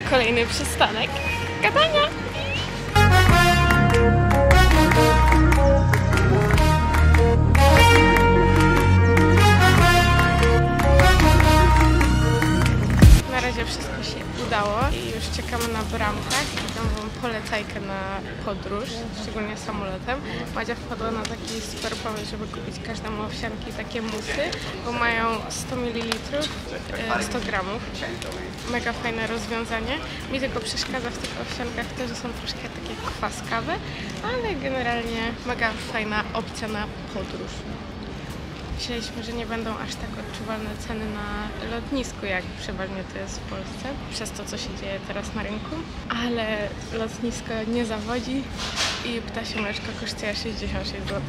kolejny przystanek gadania. Na razie wszystko się udało i już czekamy na bramkach i dam wam polecajkę na podróż, szczególnie samolotem. Madzia wpadła na taki super pomysł, żeby kupić każdemu owsianki takie musy, bo mają 100 ml, 100 gramów. Mega fajne rozwiązanie. Mi tylko przeszkadza w tych owsiankach to, że są troszkę takie kwaskawe, ale generalnie mega fajna opcja na podróż. Myśleliśmy, że nie będą aż tak odczuwalne ceny na lotnisku, jak przeważnie to jest w Polsce, przez to, co się dzieje teraz na rynku, ale lotnisko nie zawodzi i ptasie mleczko kosztuje 66 zł.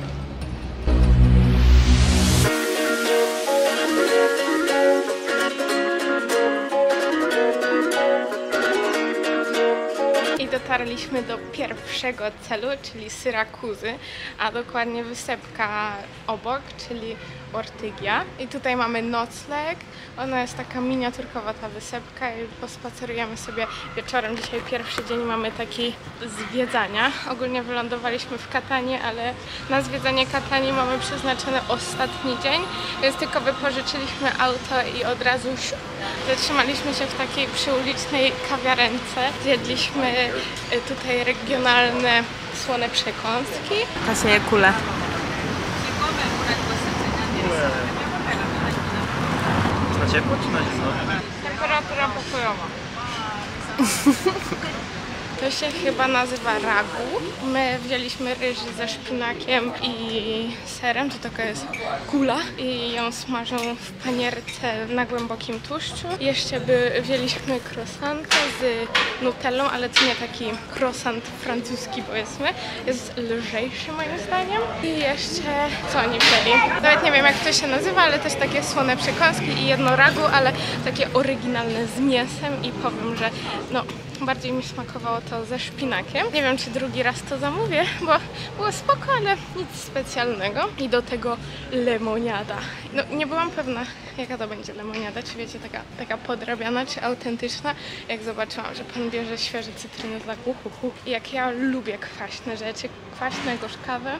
Dotarliśmy do pierwszego celu, czyli Syrakuzy, a dokładnie wysepka obok, czyli Ortygia. I tutaj mamy nocleg. Ona jest taka miniaturkowa, ta wysepka, i pospacerujemy sobie wieczorem. Dzisiaj pierwszy dzień mamy taki zwiedzania. Ogólnie wylądowaliśmy w Katanie, ale na zwiedzanie Katani mamy przeznaczony ostatni dzień, więc tylko wypożyczyliśmy auto i od razu zatrzymaliśmy się w takiej przyulicznej kawiarence. Zjedliśmy tutaj regionalne słone przekąski. Pasuje kule. Na ciepło czy na zimno? Temperatura pokojowa. To się chyba nazywa ragu. My wzięliśmy ryż ze szpinakiem i serem, to taka jest kula i ją smażą w panierce na głębokim tłuszczu. Jeszcze wzięliśmy croissanta z nutellą, ale to nie taki croissant francuski, powiedzmy. Jest lżejszy moim zdaniem. I jeszcze co oni wzięli? Nawet nie wiem, jak to się nazywa, ale też takie słone przekąski i jedno ragu, ale takie oryginalne z mięsem i powiem, że no bardziej mi smakowało to ze szpinakiem. Nie wiem, czy drugi raz to zamówię, bo było spoko, ale nic specjalnego. I do tego lemoniada. No nie byłam pewna, jaka to będzie lemoniada, czy wiecie, taka podrabiana, czy autentyczna. Jak zobaczyłam, że pan bierze świeże cytryny, to tak I jak ja lubię kwaśne rzeczy, kwaśne, gorzkawe,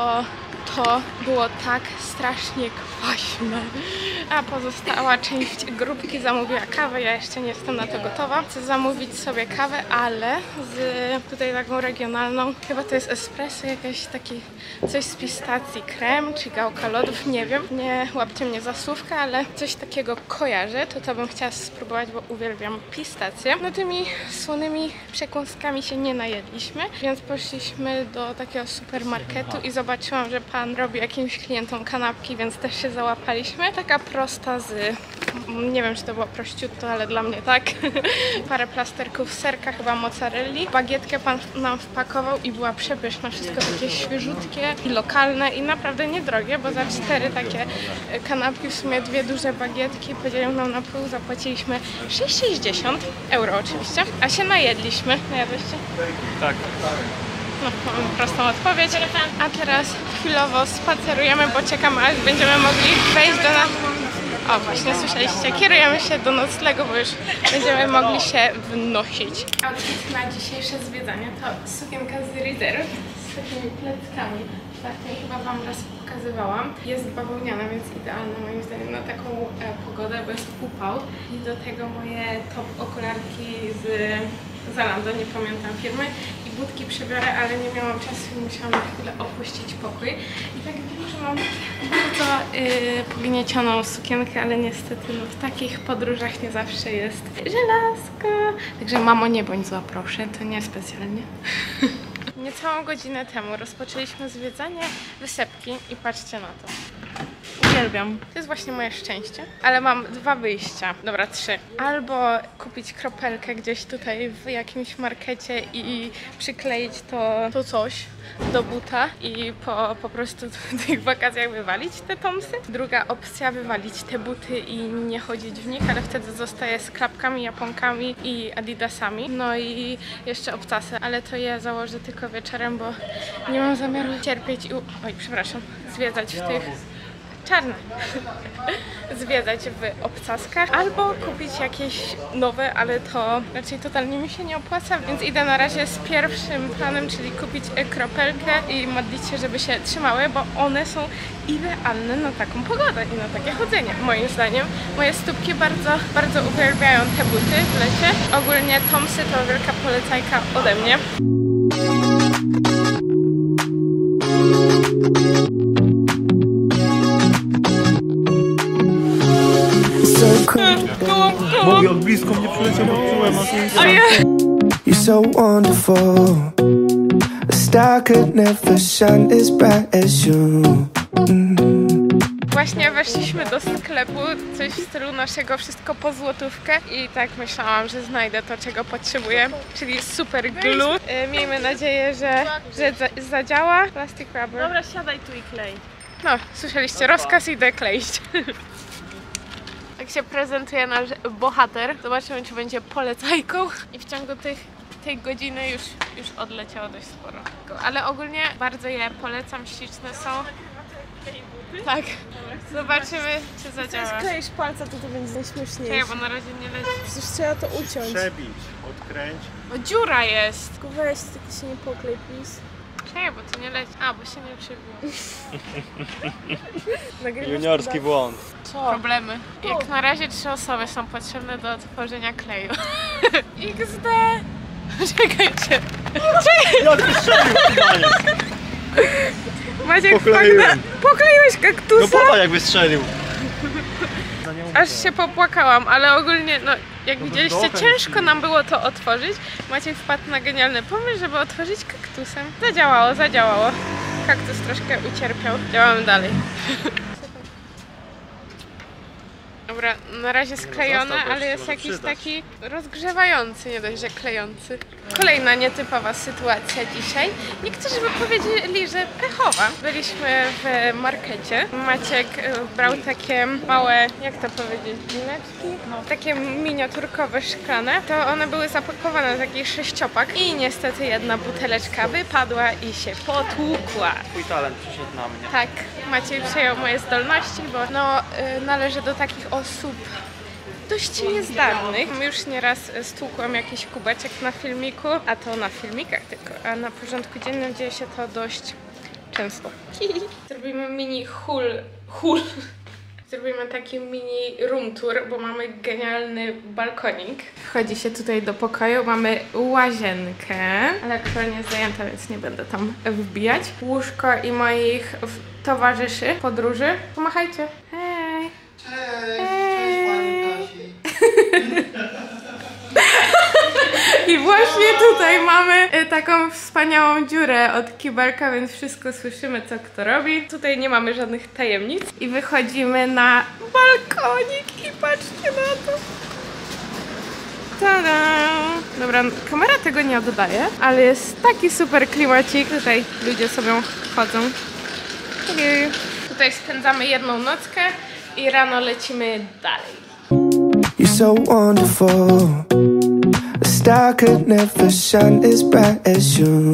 to było tak strasznie kwaśne. A pozostała część grupki zamówiła kawę, ja jeszcze nie jestem na to gotowa. Chcę zamówić sobie kawę, ale z tutaj taką regionalną, chyba to jest espresso, jakieś taki coś z pistacji, krem czy gałka lodów, nie wiem. Nie łapcie mnie za słówkę, ale coś takiego kojarzę, to bym chciała spróbować, bo uwielbiam pistację. No tymi słonymi przekąskami się nie najedliśmy, więc poszliśmy do takiego supermarketu i zobaczyłam, że pan robi jakimś klientom kanapki, więc też się załapaliśmy. Taka prosta z, nie wiem, czy to było prosciutto, ale dla mnie tak. Parę plasterków serka, chyba mozzarelli. Bagietkę pan nam wpakował i była przepyszna. Wszystko takie świeżutkie i lokalne i naprawdę niedrogie, bo za 4 takie kanapki, w sumie 2 duże bagietki, podzielił nam na pół, zapłaciliśmy 6,60 euro oczywiście, a się najedliśmy. Najadłyście? Tak. No, mamy prostą odpowiedź. A teraz chwilowo spacerujemy, bo czekamy, aż będziemy mogli wejść do nas. O, właśnie słyszeliście, kierujemy się do noclegu, bo już będziemy mogli się wnosić. Outfit na dzisiejsze zwiedzanie to sukienka z Rider z takimi pleckami. Ostatnio chyba wam raz pokazywałam. Jest bawełniana, więc idealna moim zdaniem na taką pogodę, bo jest upał. I do tego moje top okularki z Zalando, nie pamiętam firmy. I budki przebiorę, ale nie miałam czasu i musiałam na chwilę opuścić pokój. I tak wiem, że mam bardzo pogniecioną sukienkę, ale niestety no, w takich podróżach nie zawsze jest żelazko. Także mamo, nie bądź zła, proszę, to nie specjalnie. Niecałą godzinę temu rozpoczęliśmy zwiedzanie wysepki i patrzcie na to. Uwielbiam. To jest właśnie moje szczęście. Ale mam 2 wyjścia. Dobra, 3. Albo kupić kropelkę gdzieś tutaj w jakimś markecie i przykleić to coś do buta i po prostu w tych wakacjach wywalić te tomsy. Druga opcja, wywalić te buty i nie chodzić w nich, ale wtedy zostaję z klapkami, japonkami i adidasami. No i jeszcze obcasy, ale to je założę tylko wieczorem, bo nie mam zamiaru cierpieć i zwiedzać w tych czarne. Zwiedzać w obcaskach albo kupić jakieś nowe, ale to raczej totalnie mi się nie opłaca, więc idę na razie z pierwszym planem, czyli kupić kropelkę i modlić się, żeby się trzymały, bo one są idealne na taką pogodę i na takie chodzenie, moim zdaniem. Moje stópki bardzo uwielbiają te buty w lecie. Ogólnie Tomsy to wielka polecajka ode mnie. Mówię, od blisko mnie przyleciał, bo czułem, You're so wonderful. A star could never shine as bright as you. Właśnie weszliśmy do sklepu, coś w stylu naszego wszystko po złotówkę i tak myślałam, że znajdę to, czego potrzebuję, czyli super glue. Miejmy nadzieję, że zadziała. Plastic rubber. Dobra, siadaj tu i klej. No, słyszeliście, rozkaz, idę kleić. Tak się prezentuje nasz bohater. Zobaczymy, czy będzie polecajką. I w ciągu tej godziny już odleciało dość sporo. Ale ogólnie bardzo je polecam, śliczne są. Tak, zobaczymy, czy zadziała. Jak skleisz palca, to będzie najśmieszniejsze. Nie, bo na razie nie leci. Przecież trzeba to uciąć. przebić, odkręć. O, dziura jest! Tylko weź, tylko się nie poklej, please. Nie, bo to nie leci. A, bo się nie przebiło. Juniorski błąd. Co? Problemy. Jak na razie 3 osoby są potrzebne do tworzenia kleju. XD! Czekajcie. Jak wystrzelił finalnie. Maciek, Pokleiłem. Pokleiłeś kaktusa? No poda jak wystrzelił. Aż się popłakałam, ale ogólnie, no jak widzieliście, dokręć ciężko mi. nam było to otworzyć. Maciek wpadł na genialny pomysł, żeby otworzyć kaktusem. Zadziałało. Kaktus troszkę ucierpiał. Działamy dalej. Dobra, na razie sklejone, został, ale jest może jakiś przydać. taki rozgrzewający, nie dość, że klejący. Kolejna nietypowa sytuacja dzisiaj. Niektórzy by powiedzieli, że pechowa. Byliśmy w markecie. Maciek brał takie małe, jak to powiedzieć, drineczki? Takie miniaturkowe szklane. To one były zapakowane w taki 6-pak i niestety jedna buteleczka wypadła i się potłukła. Twój talent przyszedł na mnie. Tak, Maciej przejął moje zdolności, bo no, należy do takich osób dość niezdarnych. Już nieraz stłukłam jakiś kubeczek na filmiku, a to na filmikach tylko, a na porządku dziennym dzieje się to dość często. Zrobimy mini haul. Zrobimy taki mini room tour, bo mamy genialny balkonik. Wchodzi się tutaj do pokoju, mamy łazienkę, ale aktualnie jest zajęta, więc nie będę tam wbijać. Łóżko i moich towarzyszy podróży. Pomachajcie. Hej! Cześć pani Kasi. I właśnie tutaj mamy taką wspaniałą dziurę od kibelka, więc wszystko słyszymy, co kto robi. Tutaj nie mamy żadnych tajemnic. I wychodzimy na balkonik i patrzcie na to. Tada! Dobra, kamera tego nie oddaje, ale jest taki super klimacik. Tutaj ludzie sobie chodzą. Tutaj spędzamy jedną nockę i rano lecimy dalej. You're so wonderful. A star could never shine as bright as you.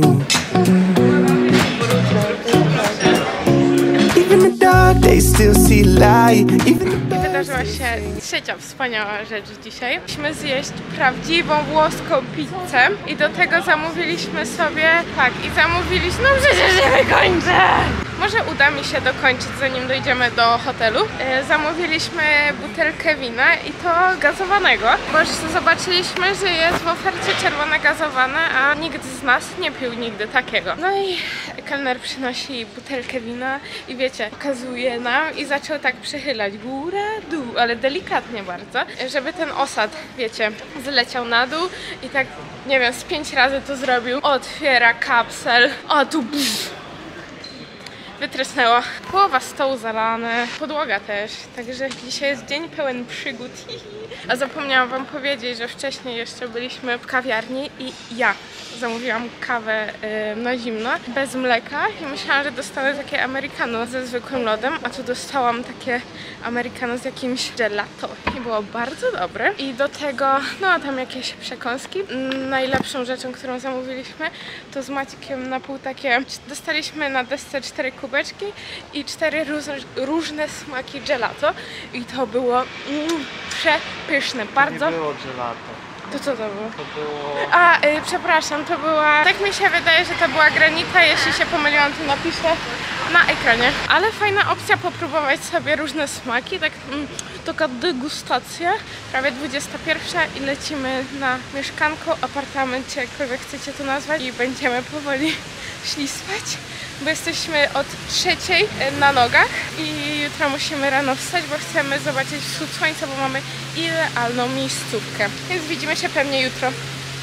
Even the dark days still see light. Even the Wydarzyła się trzecia wspaniała rzecz dzisiaj. Mieliśmy zjeść prawdziwą włoską pizzę i do tego zamówiliśmy sobie, no przecież nie wykończę! Może uda mi się dokończyć, zanim dojdziemy do hotelu. Zamówiliśmy butelkę wina i to gazowanego, bo już zobaczyliśmy, że jest w ofercie czerwone gazowane, a nikt z nas nie pił nigdy takiego. No i kelner przynosi butelkę wina i wiecie, pokazuje nam i zaczął tak przechylać góra, dół, ale delikatnie bardzo, żeby ten osad, wiecie, zleciał na dół i tak, nie wiem, z 5 razy to zrobił. Otwiera kapsel, a tu wytrysnęło. Połowa stołu zalane, podłoga też, także dzisiaj jest dzień pełen przygód. A zapomniałam wam powiedzieć, że wcześniej jeszcze byliśmy w kawiarni i ja zamówiłam kawę na zimno, bez mleka i myślałam, że dostanę takie americano ze zwykłym lodem, a tu dostałam takie americano z jakimś gelato i było bardzo dobre. I do tego, no tam jakieś przekąski. Najlepszą rzeczą, którą zamówiliśmy, to z Maciekiem na pół takie, dostaliśmy na desce 4 kubeczki i 4 różne smaki gelato i to było przepyszne, bardzo. Nie było gelato. To co to było? To było... Przepraszam, to była... Tak mi się wydaje, że to była granita, jeśli się pomyliłam, to napiszę na ekranie. Ale fajna opcja popróbować sobie różne smaki, tak taka degustacja. Prawie 21 i lecimy na mieszkanko, apartament, czy jakkolwiek chcecie to nazwać i będziemy powoli szli spać, bo jesteśmy od 3 na nogach i jutro musimy rano wstać, bo chcemy zobaczyć wschód słońca, bo mamy idealną miejscówkę. Więc widzimy się pewnie jutro.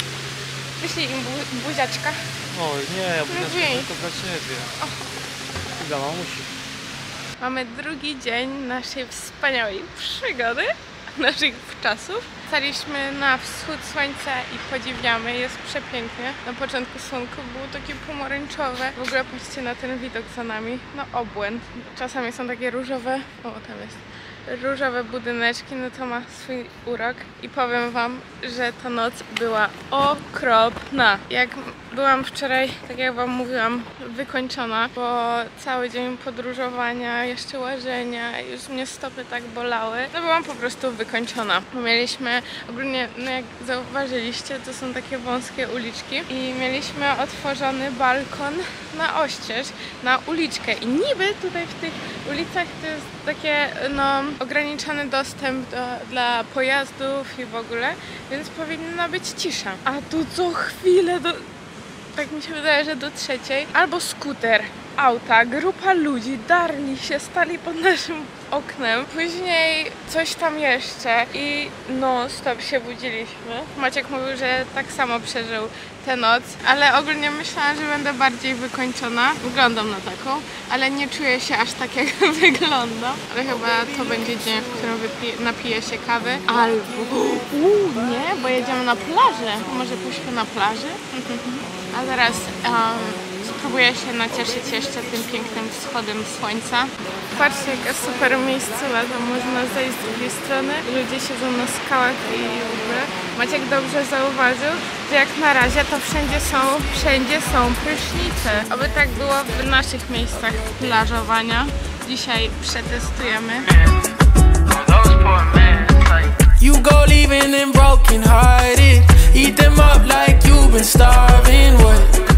Wyślij im buziaczka. Oj, nie, Mówię. buziaczka tylko dla ciebie. I dla mamusi. Mamy drugi dzień naszej wspaniałej przygody, naszych czasów. Staliśmy na wschód słońca i podziwiamy, jest przepięknie. Na początku słonko było takie pomarańczowe. W ogóle patrzcie na ten widok za nami, no obłęd. Czasami są takie różowe, o tam jest, różowe budyneczki, no to ma swój urok. I powiem wam, że ta noc była okropna. Jak byłam wczoraj, tak jak wam mówiłam, wykończona, bo cały dzień podróżowania, jeszcze łażenia, już mnie stopy tak bolały. No byłam po prostu wykończona. Mieliśmy, ogólnie, no jak zauważyliście, to są takie wąskie uliczki i mieliśmy otworzony balkon na oścież, na uliczkę i niby tutaj w tych ulicach to jest takie, no, ograniczony dostęp dla pojazdów i w ogóle, więc powinna być cisza. A tu co chwilę, tak mi się wydaje, że do 3, albo skuter, auta, grupa ludzi, darli się, stali pod naszym oknem. Później coś tam jeszcze i non stop się budziliśmy. Maciek mówił, że tak samo przeżył tę noc, ale ogólnie myślałam, że będę bardziej wykończona. Wyglądam na taką, ale nie czuję się aż tak, jak wyglądam. Ale chyba to będzie dzień, w którym napiję się kawy. Albo... nie, bo jedziemy na plażę. Może pójść na plaży? A zaraz spróbuję się nacieszyć jeszcze tym pięknym wschodem słońca. Patrzcie, jaka super miejscowa, tam można zejść z drugiej strony. Ludzie siedzą na skałach i w ogóle. Maciek dobrze zauważył, że jak na razie to wszędzie są prysznice. Aby tak było w naszych miejscach plażowania. Dzisiaj przetestujemy. You go leaving them broken hearted. Eat them up like you've been starving. What?